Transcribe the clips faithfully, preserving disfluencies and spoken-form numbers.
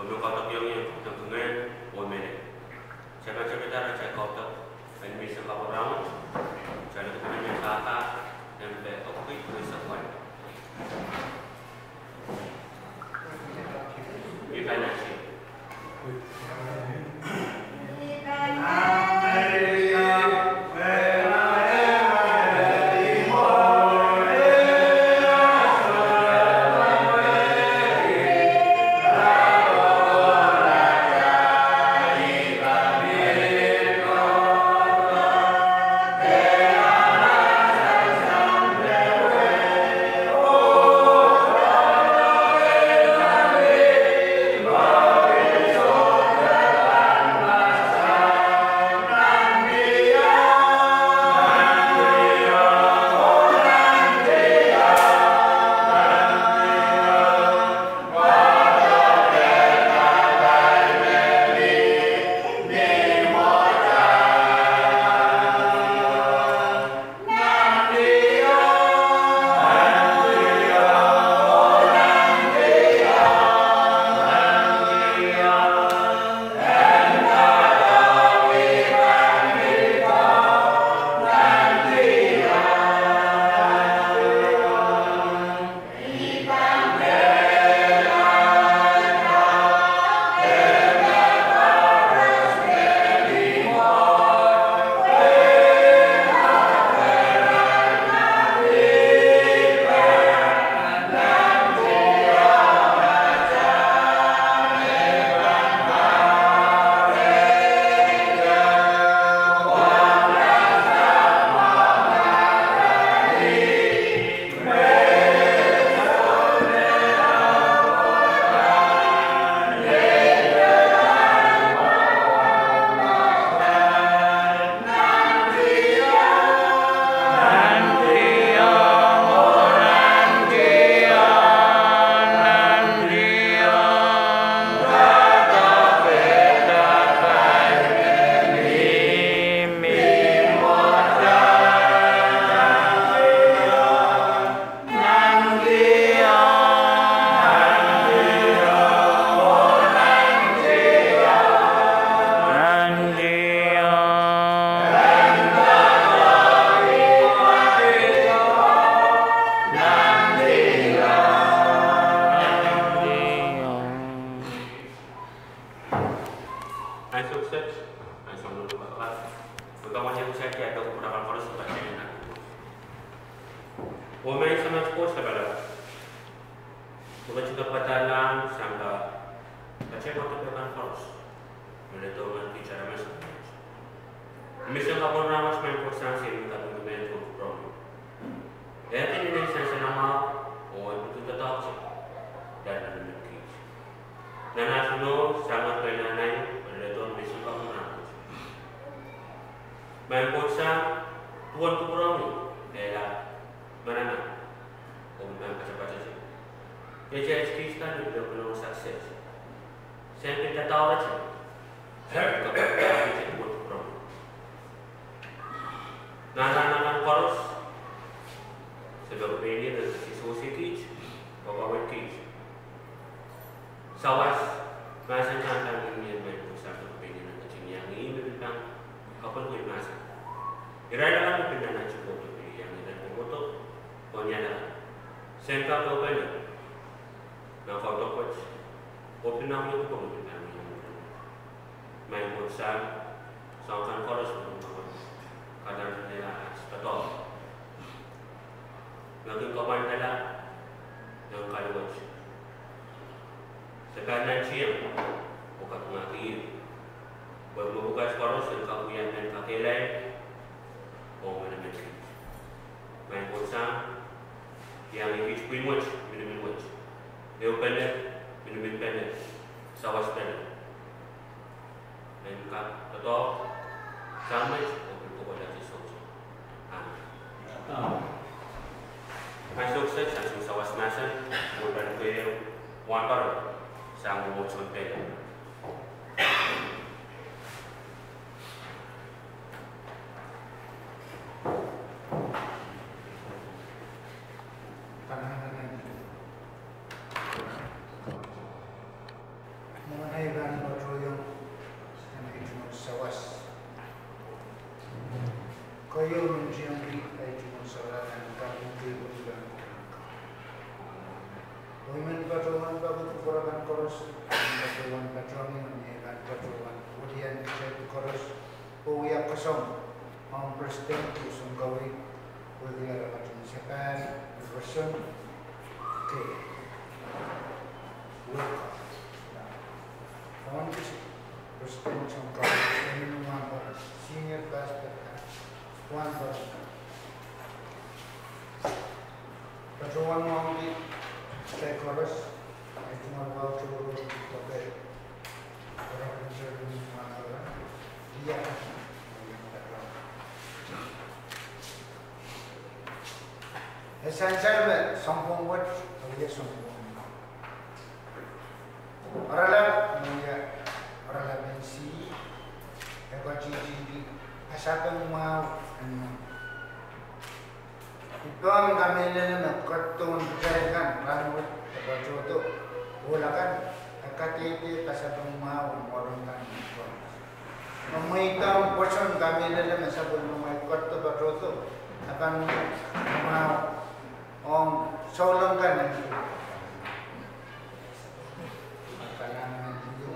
Pemilu kotak yang yang dengan women. Siapa cerita raja kotak dan bisa kau orang. Jadi kemudian kata dan beokui bisa kuat. Ikan nasi. chorus, batuan batuan ini kan batuan. Kemudian saya chorus, Uya kosong, Om Presiden Kusum Gawi, Uya Rajin Japan, version, okay. Welcome. Now, Presiden Kusum Gawi, ini one senior class one person. Batuan mau di saya chorus. I do not know to obey. Orang menjadi mana orang dia essential में संपूर्ण ये संपूर्ण orang lain dia orang lain mensi ekologi asal mau itu kami ini nak kartun berjalan lalu berjodoh ulakan K T P kasih mau orang kan memuitkan portion kami ini masa belum memikot tu berjodoh akan mau om solongkan itu kalangan itu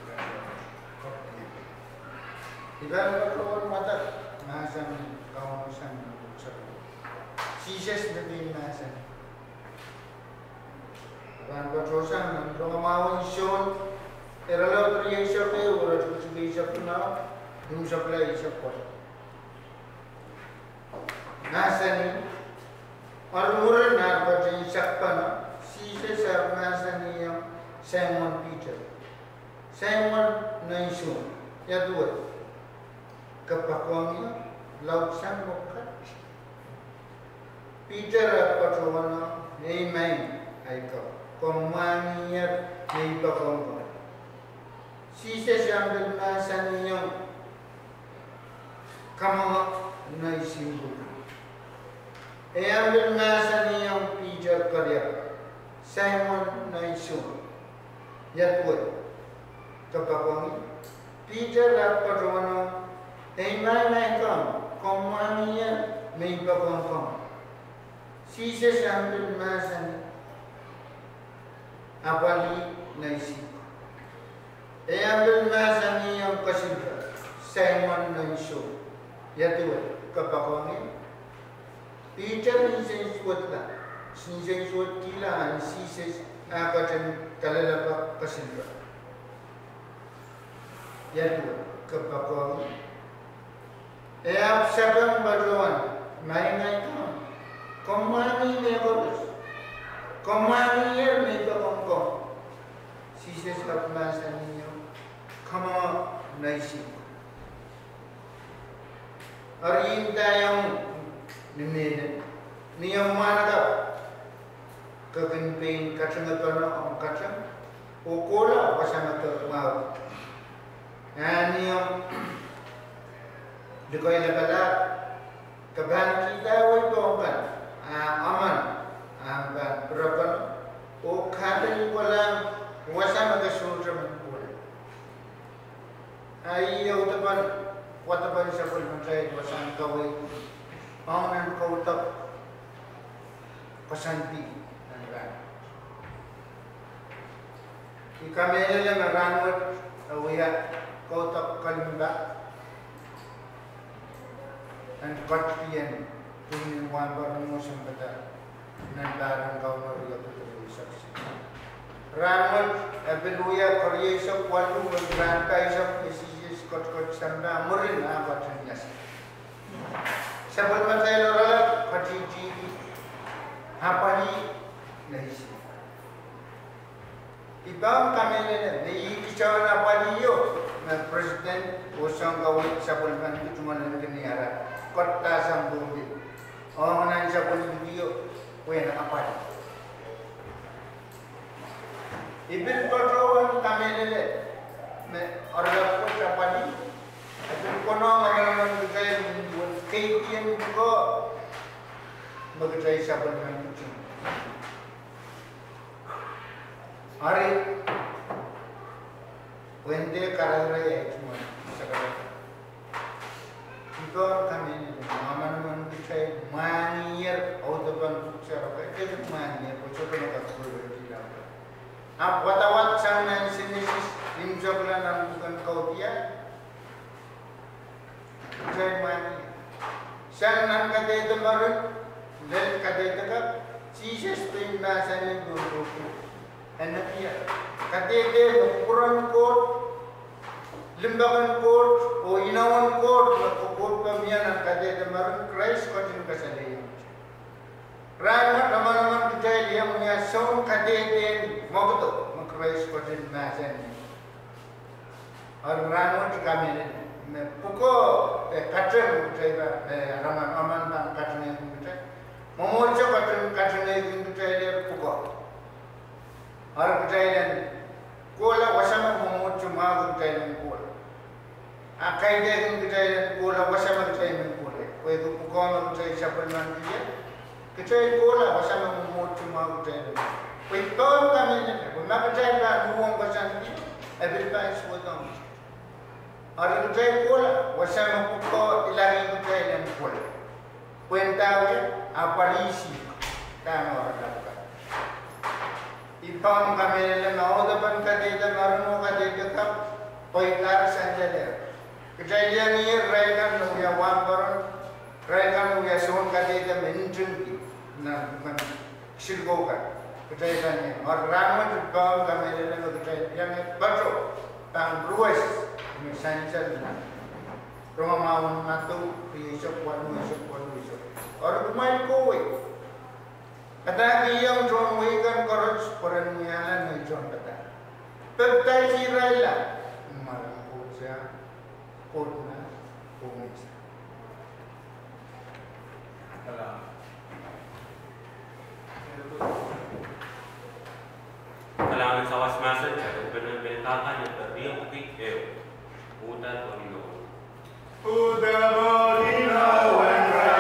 ibarat berjodoh mata macam kaum macam Sises lebih macam Kan berdosa, kalau mau insun, eralo teriak pe, orang tu cuci siapa na, dum siapa siapa. Nasani, orang nak berjaya siapa na, sisa siapa nasani yang Simon Peter, Simon Naisun, ya dua, kepakuannya laut sang bukan. Peter apa tuana, ni main, aiko. Komanya ni bakong. Sisa sambil masa niyo kamu nai simbol. E ambil masa niyo Peter kerja. Simon nai sun. Ya tuh. Kapakong Peter apa tuana? E mana kam? Komanya ni bakong kam. Sisa sambil masa niyo. Apali naisi. E ambil masa ni yang kesimpulan. Simon naisu. Ya tuh kepakongi. Peter ni sesuatu lah. Ni sesuatu kila. Si ses apa cem kalau apa kesimpulan. Ya tuh kepakongi. E ap siapa berdoa. Main-main kan. Komani ni bagus. Komani yer ni bakong. Sisa siapa masa ni yang kamu naisi. Hari ini yang ni ni yang mana kah? Kekemping kacang apa orang kacang? Okola pasang ke mau. Ni yang dekat lepas keban kita woi bongkan aman. Ambil berapa? Oh, kali kolam wasa maga sultra menpul. Ayi utepan, utepan siapa menjadi wasan kawai. Aman kau tak pasanti. Ika mele meranut awia kau tak kalimba. Dan katian punya wan baru musim betul. Nandaran kau meriah betul saksi. Ramat abeluya Korea sok walu berangkai sok isi skot skot sanda murin apa jenis. Sebab macam orang kaciji apa ni nasi. Ibang kami ni ni bicara apa ni yo. Presiden usang kawin sebab macam itu cuma nanti ni ada kota sambung di. Orang nanti sebab video. Wen apa ni? Ibil patroan kami lele, me orang pun apa ni? Ibil kono orang berjaya buat kaitian juga berjaya siapa dengan kucing. Hari wende karaya cuma sekarang. Itu kami ni, mana mana berjaya manier, atau bukan cara kerja manier, macam mana kita boleh tidak? Apatawat sang nan sinesis limjokla nan bukan kau dia. Jai mani. Sang nan kate temarun, dan kate tegap, Jesus pin nasani dulu. Enak dia. Kate dia ukuran kot, limbakan kot, o inawan kot, kot pemian kate temarun Christ kotin kasalayan. Rama teman-teman kita dia punya song kadeden mau betul mengkreis kotin nasen. Orang rama di kami ini, pukul kacang kita rama aman bang kacang yang kita, mau macam kacang kacang yang kita dia pukul. Orang kita ini, kola wasama mau macam mau kita ini kola. Akai dia kita ini kola wasama kita ini kola. Kau itu pukul kita siapa nanti dia. Kecai kola bersama memut cuma kecai. Pekon kami ni, mana kecai dah nuang bersama ni, every time sebutang. Orang kecai kola bersama pukul ilahi kecai dan kola. Puentawe apa isi tanah orang dapat. Ipang kami ni mau depan kecai dan maruno kecai tetap pointar saja dia. Kecai dia ni raikan nuya wambaran, raikan nuya son kecai dia menjunki. Nah, bukan silgokan kejadiannya. Orang ramai juga kami dalam kejadian yang baru tang ruas misalnya rumah mawon matu besok wan besok wan besok. Orang rumah kowe. Kata yang John Wigan korus peran mialan ni John kata. Petai sirailah malam puasa purna puasa. Kalau Kalangan sawas masa jadi benar-benar yang berdiam bukit eh udah bolino. Udah bolino when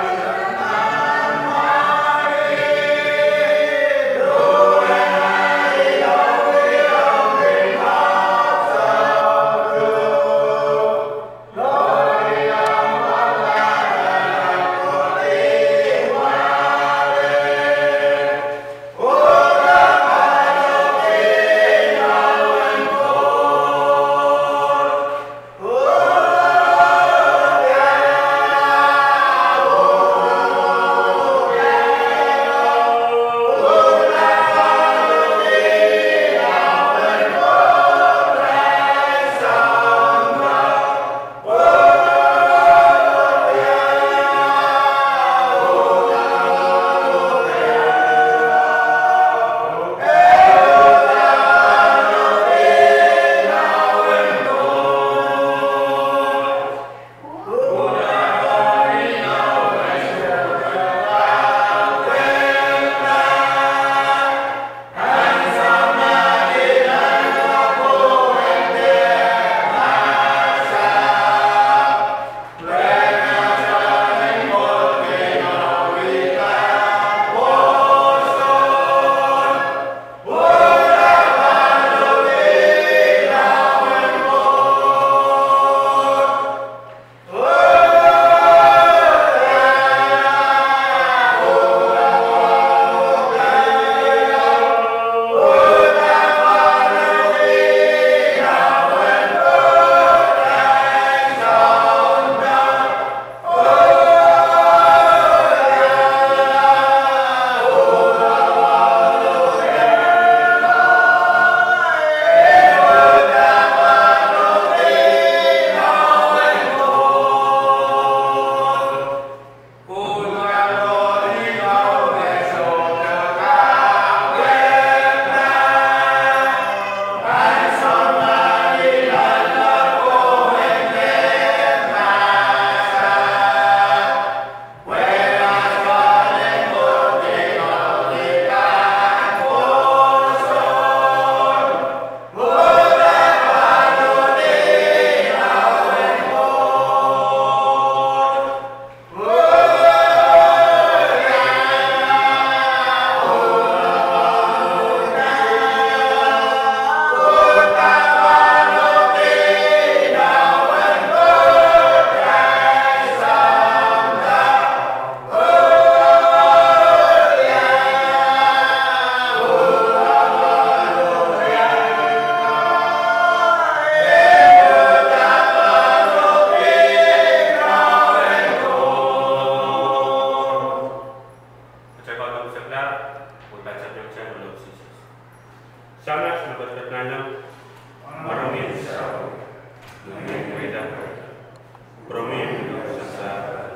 kita promi sasa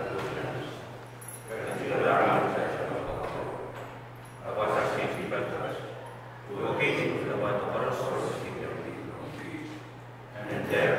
kejuaraan apa saksi sifat oke kita buat terus and then